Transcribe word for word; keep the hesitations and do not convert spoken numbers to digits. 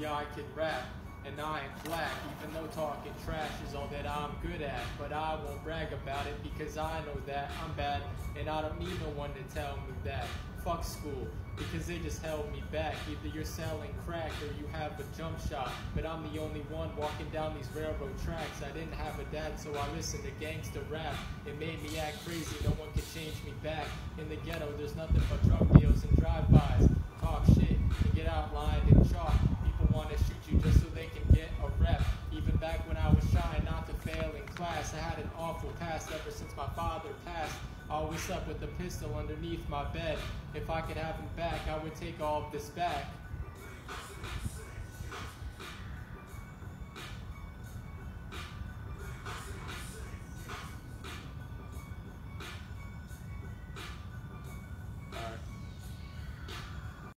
yeah, I can rap, and I ain't black, even though talking trash is all that I'm good at. But I won't brag about it because I know that I'm bad, and I don't need no one to tell me that. Fuck school, because they just held me back. Either you're selling crack or you have a jump shot, but I'm the only one walking down these railroad tracks. I didn't have a dad, so I listened to gangsta rap. It made me act crazy, no one could change me back. In the ghetto, there's nothing but drug deals and drive-bys. Talk shit and get outlined in chalk. People want to shoot you just so they can get a rep. Even back when I was trying not to fail in class, I had an awful past ever since my father passed. I always slept with a pistol underneath my bed. If I could have him back, I would take all of this back.